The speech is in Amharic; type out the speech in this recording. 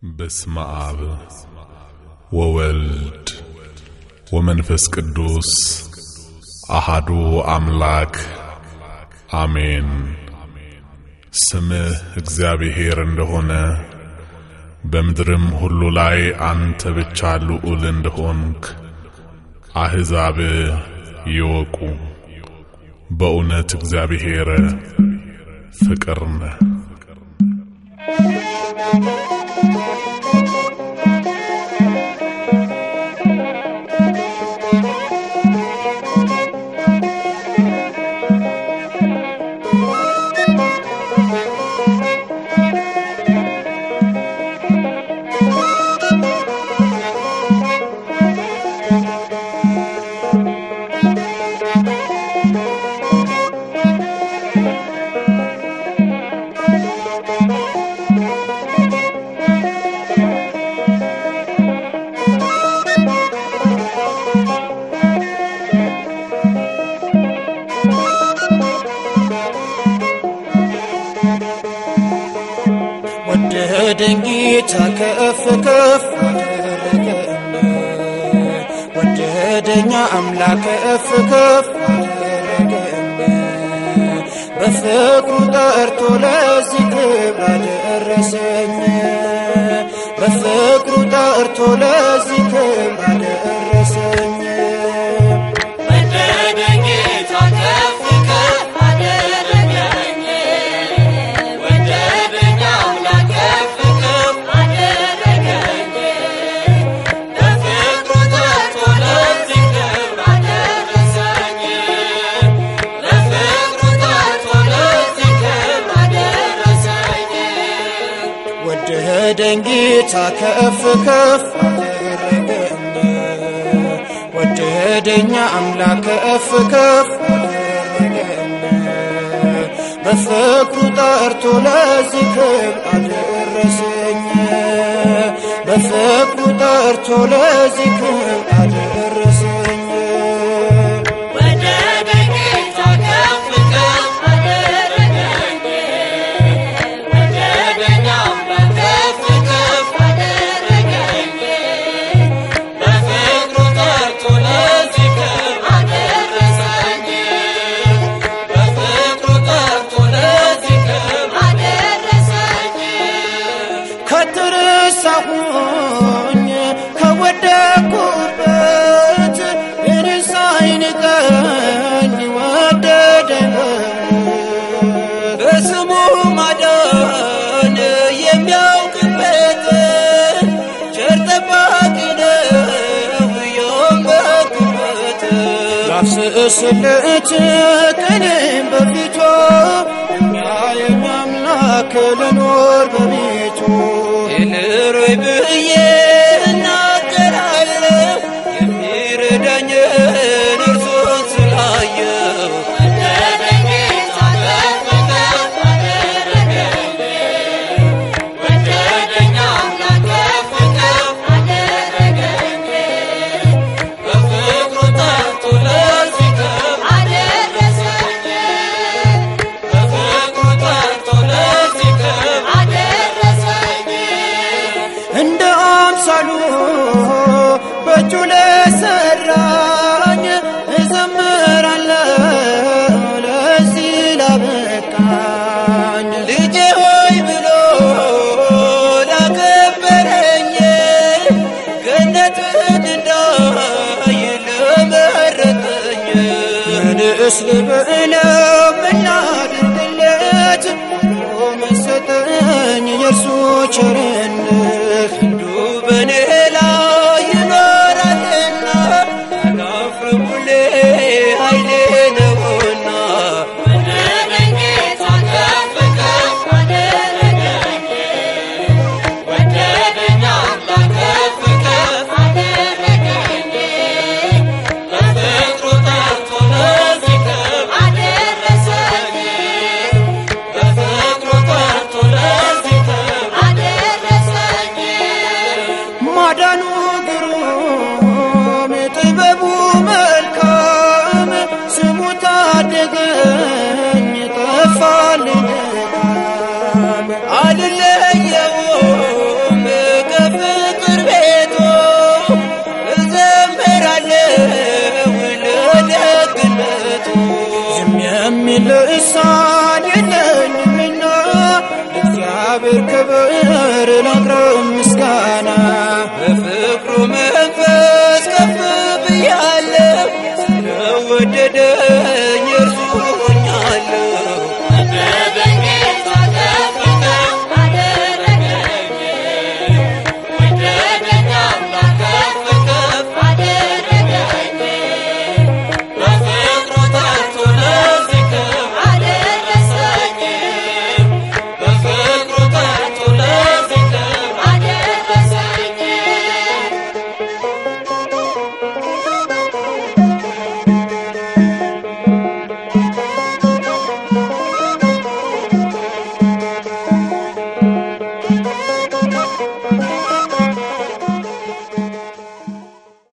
بسم آب وولد ومنفس قدوس أحدو أملاك آمين سمه እግዚአብሔር እንደሆነ በምድርም ሁሉ ላይ አንተ ብቻ ልዑል እንደሆንክ አሕዛብ ይወቁ በእውነት እግዚአብሔር ፍቅር ነህ ودنجيتا كف كف ودنيا أملاك كف كف بفكر دارتو لازكب الرسني بفكر دارتو لازكب الرسني ودنجيتا كف كف دنجيتا كف كف አደረገኝ ወደደኛ አምላክ ከፍ ከፍ አደረገኝ በፍቅሩ ጠርቶ ለዝክር አደረሰኝ በፍቅሩ ጠርቶ ለዝክር አደረሰኝ ከተረሳሁኝ ከወደኩበት ሳይንቀኝ ወደደኝ በስሙ ማዳን የሚያውቅበት ቸር ጠባቂ ነው የቆምኩበት ላፍስስለት ቀኔን በፊቱ የሚያየኝ አምላክ ልኖር በቤቱ ልሮይ ብዬ እናገራለሁ የሚረዳኝን እርሱን ስላየሁ በእጁ ለሠራኝ እዘምራለሁ ለዚህ ላበቃኝ ልጄ ሆይ ብሎ ላከበረኝ ገነትን እንዳይ ለመረጠኝ ምንስ ልበለው ምን ላድርግለት መሰጠኝ የእርሱ ቸርነት ክንዱ በእኔ ላይ ይኖራልና አላፍርም ሁሌ ኃይሌ ነውና I ክብር ላቅርብ ምስጋና በፍቅሩ መንፈስ ከፍ ብያለሁ ስለወደደ